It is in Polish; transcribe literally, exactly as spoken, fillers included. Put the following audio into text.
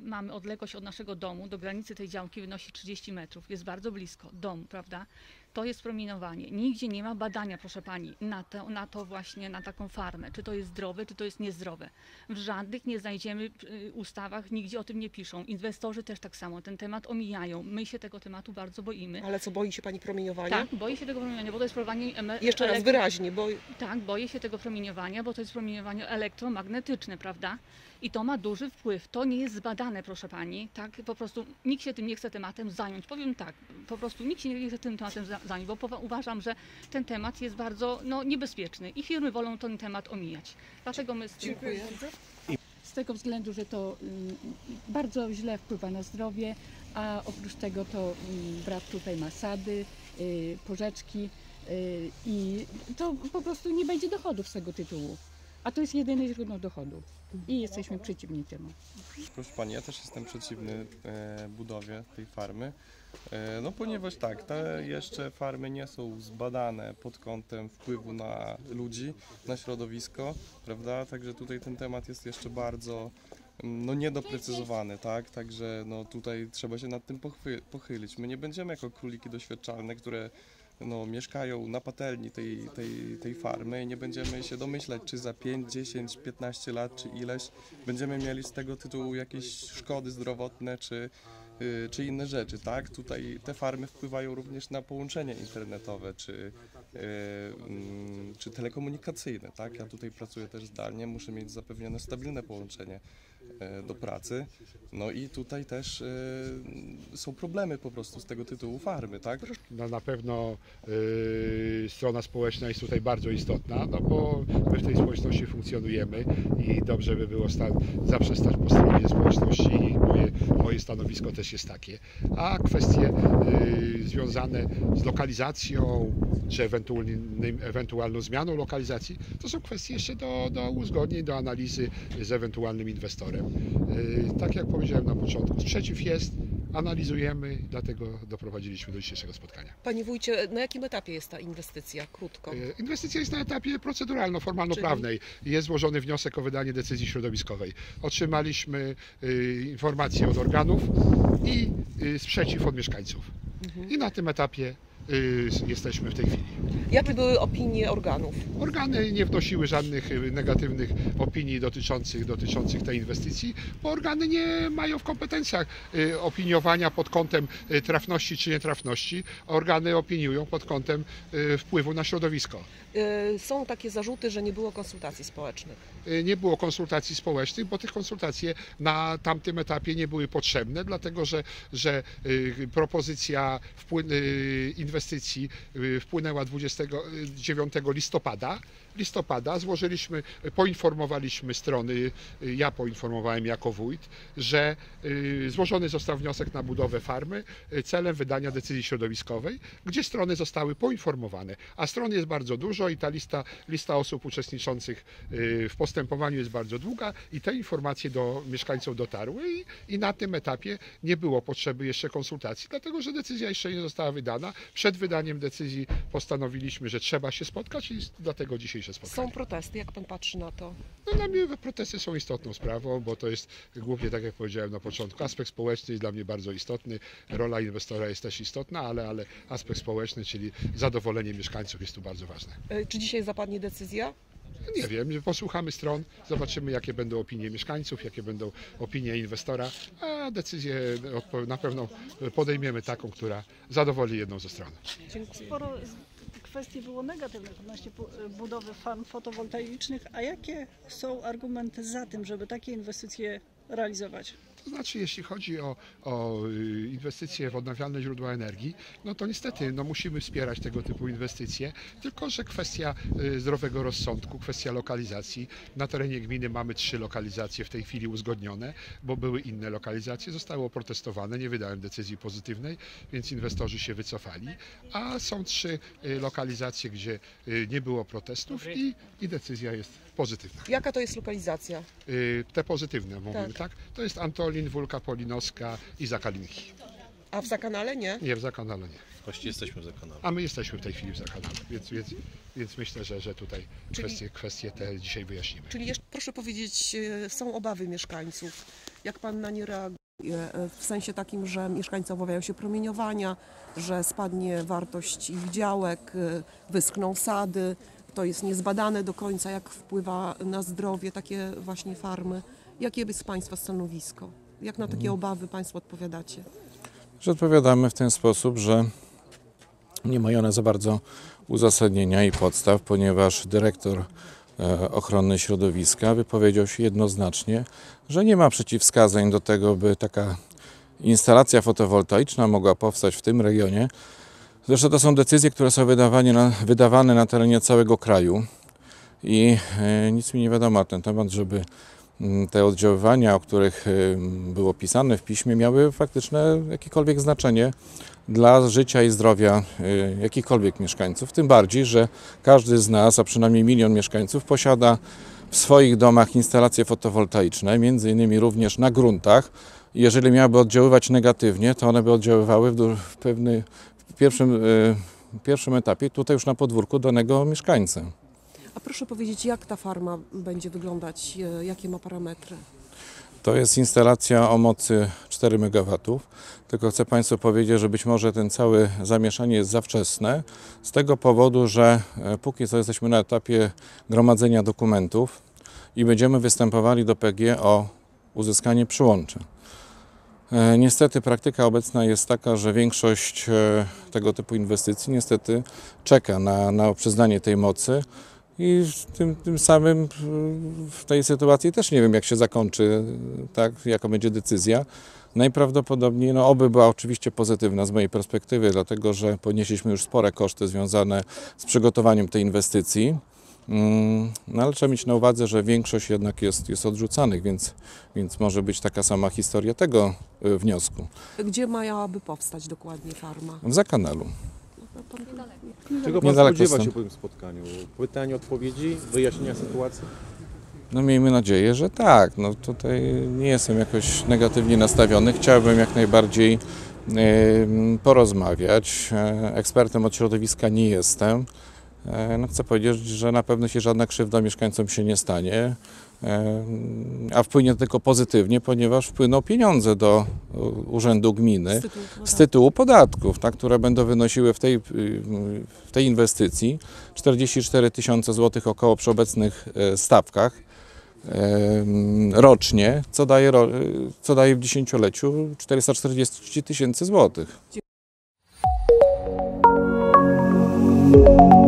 mamy odległość od naszego domu do granicy tej działki wynosi trzydzieści metrów, jest bardzo blisko domu, prawda? To jest promieniowanie. Nigdzie nie ma badania, proszę pani, na to, na to właśnie, na taką farmę, czy to jest zdrowe, czy to jest niezdrowe. W żadnych nie znajdziemy ustawach, nigdzie o tym nie piszą. Inwestorzy też tak samo ten temat omijają. My się tego tematu bardzo boimy. Ale co, boi się pani promieniowania? Tak, boję się tego promieniowania, bo to jest promieniowanie... Jeszcze raz wyraźnie, bo... Tak, boję się tego promieniowania, bo to jest promieniowanie elektromagnetyczne, prawda? I to ma duży wpływ. To nie jest zbadane, proszę pani. Tak, po prostu nikt się tym nie chce tematem zająć. Powiem tak, po prostu nikt się nie chce tym tematem zająć, bo uważam, że ten temat jest bardzo no, niebezpieczny i firmy wolą ten temat omijać. Dlatego my z tym... Dziękuję. Z tego względu, że to y, bardzo źle wpływa na zdrowie, a oprócz tego to y, brat tutaj ma sady, y, porzeczki y, i to po prostu nie będzie dochodów z tego tytułu. A to jest jedyne źródło dochodu i jesteśmy przeciwni temu. Proszę pani, ja też jestem przeciwny e, budowie tej farmy, e, no ponieważ tak, te jeszcze farmy nie są zbadane pod kątem wpływu na ludzi, na środowisko, prawda, także tutaj ten temat jest jeszcze bardzo no, niedoprecyzowany, tak, także no, tutaj trzeba się nad tym pochylić. My nie będziemy jako króliki doświadczalne, które no, mieszkają na patelni tej, tej, tej farmy i nie będziemy się domyślać, czy za pięć, dziesięć, piętnaście lat, czy ileś będziemy mieli z tego tytułu jakieś szkody zdrowotne, czy, yy, czy inne rzeczy, tak? Tutaj te farmy wpływają również na połączenie internetowe, czy, yy, yy, czy telekomunikacyjne, tak? Ja tutaj pracuję też zdalnie, muszę mieć zapewnione stabilne połączenie yy, do pracy, no i tutaj też yy, są problemy po prostu z tego tytułu farmy, tak? No na pewno y, strona społeczna jest tutaj bardzo istotna, no bo my w tej społeczności funkcjonujemy i dobrze by było sta zawsze stać po stronie społeczności i moje, moje stanowisko też jest takie. A kwestie y, związane z lokalizacją czy ewentualnym, ewentualną zmianą lokalizacji, to są kwestie jeszcze do, do uzgodnień, do analizy z ewentualnym inwestorem. Y, tak jak powiedziałem na początku, sprzeciw jest, analizujemy, dlatego doprowadziliśmy do dzisiejszego spotkania. Panie wójcie, na jakim etapie jest ta inwestycja? Krótko. Inwestycja jest na etapie proceduralno-formalno-prawnej. Czyli... Jest złożony wniosek o wydanie decyzji środowiskowej. Otrzymaliśmy y, informacje od organów i y, sprzeciw od mieszkańców. Mhm. I na tym etapie y, jesteśmy w tej chwili. Jakie były opinie organów? Organy nie wnosiły żadnych negatywnych opinii dotyczących, dotyczących tej inwestycji, bo organy nie mają w kompetencjach opiniowania pod kątem trafności czy nietrafności. Organy opiniują pod kątem wpływu na środowisko. Są takie zarzuty, że nie było konsultacji społecznych. Nie było konsultacji społecznych, bo tych konsultacji na tamtym etapie nie były potrzebne, dlatego że, że propozycja inwestycji wpłynęła dwudziestego dziewiątego listopada. listopada złożyliśmy, poinformowaliśmy strony, ja poinformowałem jako wójt, że złożony został wniosek na budowę farmy celem wydania decyzji środowiskowej, gdzie strony zostały poinformowane, a stron jest bardzo dużo i ta lista, lista osób uczestniczących w postępowaniu jest bardzo długa i te informacje do mieszkańców dotarły i, i na tym etapie nie było potrzeby jeszcze konsultacji, dlatego że decyzja jeszcze nie została wydana. Przed wydaniem decyzji postanowiliśmy, że trzeba się spotkać i dlatego dzisiejsze spotkanie. Są protesty, jak pan patrzy na to? No, dla mnie protesty są istotną sprawą, bo to jest głównie, tak jak powiedziałem na początku, aspekt społeczny jest dla mnie bardzo istotny. Rola inwestora jest też istotna, ale, ale aspekt społeczny, czyli zadowolenie mieszkańców jest tu bardzo ważne. Czy dzisiaj zapadnie decyzja? Nie wiem, posłuchamy stron, zobaczymy jakie będą opinie mieszkańców, jakie będą opinie inwestora, a decyzję na pewno podejmiemy taką, która zadowoli jedną ze stron. Sporo kwestii było negatywnych odnośnie budowy farm fotowoltaicznych, a jakie są argumenty za tym, żeby takie inwestycje realizować? To znaczy, jeśli chodzi o, o inwestycje w odnawialne źródła energii, no to niestety no musimy wspierać tego typu inwestycje, tylko że kwestia zdrowego rozsądku, kwestia lokalizacji. Na terenie gminy mamy trzy lokalizacje w tej chwili uzgodnione, bo były inne lokalizacje, zostały oprotestowane, nie wydałem decyzji pozytywnej, więc inwestorzy się wycofali, a są trzy lokalizacje, gdzie nie było protestów i, i decyzja jest pozytywna. Jaka to jest lokalizacja? Te pozytywne mówimy, tak? tak? To jest Antolin, Wólka Polinowska i Zakalinki. A w Zakanale nie? Nie, w Zakanale nie. Właściwie jesteśmy w Zakanale. A my jesteśmy w tej chwili w Zakanale, więc, więc, więc myślę, że, że tutaj czyli, kwestie, kwestie te dzisiaj wyjaśnimy. Czyli jeszcze proszę powiedzieć, są obawy mieszkańców. Jak pan na nie reaguje? W sensie takim, że mieszkańcy obawiają się promieniowania, że spadnie wartość ich działek, wyschną sady. To jest niezbadane do końca, jak wpływa na zdrowie takie właśnie farmy. Jakie jest Państwa stanowisko? Jak na takie obawy Państwo odpowiadacie? Że odpowiadamy w ten sposób, że nie mają one za bardzo uzasadnienia i podstaw, ponieważ dyrektor ochrony środowiska wypowiedział się jednoznacznie, że nie ma przeciwwskazań do tego, by taka instalacja fotowoltaiczna mogła powstać w tym regionie. Zresztą to są decyzje, które są wydawane na, wydawane na terenie całego kraju i e, nic mi nie wiadomo na ten temat, żeby te oddziaływania, o których było pisane w piśmie, miały faktyczne jakiekolwiek znaczenie dla życia i zdrowia jakichkolwiek mieszkańców. Tym bardziej, że każdy z nas, a przynajmniej milion mieszkańców, posiada w swoich domach instalacje fotowoltaiczne, między innymi również na gruntach. Jeżeli miałyby oddziaływać negatywnie, to one by oddziaływały w, w, pewny, w pierwszym, w pierwszym etapie tutaj już na podwórku danego mieszkańca. A proszę powiedzieć, jak ta farma będzie wyglądać, jakie ma parametry? To jest instalacja o mocy cztery megawatów, tylko chcę Państwu powiedzieć, że być może ten całe zamieszanie jest za wczesne, z tego powodu, że póki co jesteśmy na etapie gromadzenia dokumentów i będziemy występowali do P G o uzyskanie przyłącza. Niestety praktyka obecna jest taka, że większość tego typu inwestycji niestety czeka na, na przyznanie tej mocy. I tym, tym samym w tej sytuacji też nie wiem, jak się zakończy, tak, jaka będzie decyzja. Najprawdopodobniej, no oby była oczywiście pozytywna z mojej perspektywy, dlatego że ponieśliśmy już spore koszty związane z przygotowaniem tej inwestycji. No ale trzeba mieć na uwadze, że większość jednak jest, jest odrzucanych, więc, więc może być taka sama historia tego wniosku. Gdzie miałaby powstać dokładnie farma? W Zakanalu. Czego Pan Niedaleko spodziewa stąd. się po tym spotkaniu? Pytania, odpowiedzi, wyjaśnienia sytuacji? No miejmy nadzieję, że tak. No tutaj nie jestem jakoś negatywnie nastawiony. Chciałbym jak najbardziej y, porozmawiać. Ekspertem od środowiska nie jestem. No chcę powiedzieć, że na pewno się żadna krzywda mieszkańcom się nie stanie, a wpłynie tylko pozytywnie, ponieważ wpłyną pieniądze do Urzędu Gminy z tytułu, z tytułu podatków, tak, które będą wynosiły w tej, w tej inwestycji czterdzieści cztery tysiące złotych około przy obecnych stawkach rocznie, co daje, co daje w dziesięcioleciu czterysta czterdzieści tysięcy złotych.